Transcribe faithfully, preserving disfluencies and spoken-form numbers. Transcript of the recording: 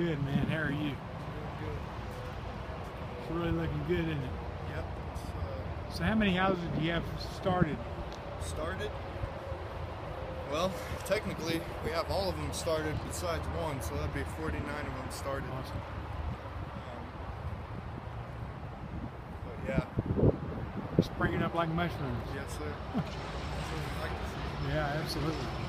good, man. How are you? Doing good. It's really looking good, isn't it? Yep. It's, So how many houses do you have started? uh, started. Well, technically, we have all of them started besides one, so that'd be forty-nine of them started. Awesome. Um, but yeah. Springing up like mushrooms. Yes, sir. That's what we like to see. Yeah, absolutely.